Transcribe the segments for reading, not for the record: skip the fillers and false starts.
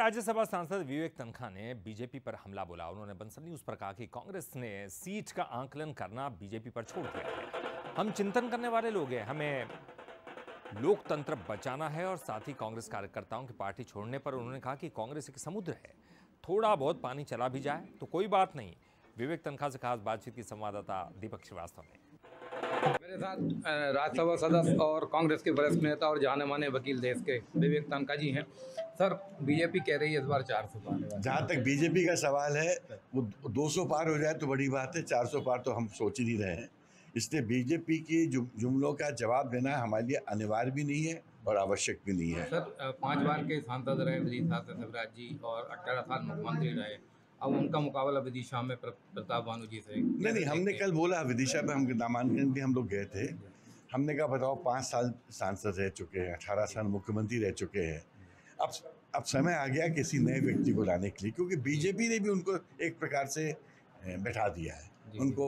राज्यसभा सांसद विवेक तन्खा ने बीजेपी पर हमला बोला। उन्होंने बंसल न्यूज पर कहा कि कांग्रेस ने सीट का आंकलन करना बीजेपी पर छोड़ दिया है। हम चिंतन करने वाले लोग हैं, हमें लोकतंत्र बचाना है। और साथ ही कांग्रेस कार्यकर्ताओं की पार्टी छोड़ने पर उन्होंने कहा कि कांग्रेस एक समुद्र है, थोड़ा बहुत पानी चला भी जाए तो कोई बात नहीं। विवेक तन्खा से खास बातचीत की संवाददाता दीपक श्रीवास्तव ने। मेरे साथ राज्यसभा सदस्य और कांग्रेस के वरिष्ठ नेता और जाने माने वकील देश के विवेक तन्खा जी हैं। सर, बीजेपी कह रही है इस बार 400 पार। जहाँ तक बीजेपी का सवाल है, वो 200 पार हो जाए तो बड़ी बात है, 400 पार तो हम सोच ही नहीं रहे हैं। इसलिए बीजेपी की जुमलों का जवाब देना हमारे लिए अनिवार्य भी नहीं है और आवश्यक भी नहीं है। सर, 5 बार के सांसद रहे विदिशा से शिवराज जी और 18 साल मुख्यमंत्री रहे। अब उनका मुकाबला विदिशा में प्रताप भानु जी से। नहीं, हमने कल बोला विदिशा पे हम नामांकन भी हम लोग गए थे। हमने कहा बताओ, 5 साल सांसद रह चुके हैं, 18 साल मुख्यमंत्री रह चुके हैं। अब समय आ गया किसी नए व्यक्ति को लाने के लिए, क्योंकि बीजेपी ने भी उनको एक प्रकार से बैठा दिया है। उनको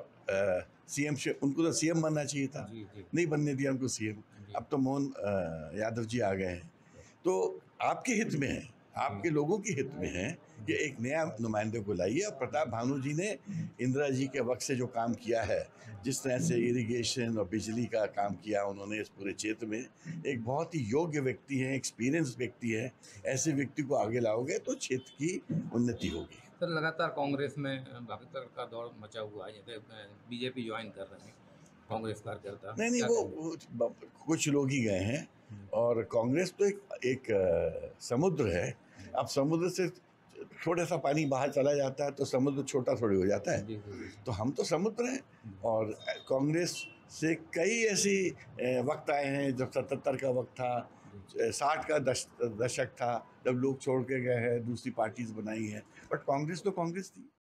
सीएम उनको तो सीएम बनना चाहिए था, नहीं बनने दिया उनको सीएम। अब तो मोहन यादव जी आ गए हैं। तो आपके हित में है, आपके लोगों के हित में है कि एक नया नुमाइंदे को लाइए। और प्रताप भानु जी ने इंदिरा जी के वक्त से जो काम किया है, जिस तरह से इरिगेशन और बिजली का काम किया उन्होंने इस पूरे क्षेत्र में, एक बहुत ही योग्य व्यक्ति है, एक्सपीरियंस व्यक्ति है। ऐसे व्यक्ति को आगे लाओगे तो क्षेत्र की उन्नति होगी। सर, लगातार कांग्रेस में भगदड़ का दौर मचा हुआ है, जैसे बीजेपी ज्वाइन कर रहे हैं कांग्रेस कार्यकर्ता। नहीं, वो कुछ लोग ही गए हैं। और कांग्रेस तो एक समुद्र है। अब समुद्र से थोड़ा सा पानी बाहर चला जाता है तो समुद्र छोटा थोड़ी हो जाता है। तो हम तो समुद्र हैं। और कांग्रेस से कई ऐसी वक्त आए हैं, जब 77 का वक्त था, 60 का दशक था, जब लोग छोड़ के गए हैं, दूसरी पार्टीज बनाई हैं, बट कांग्रेस तो कांग्रेस थी।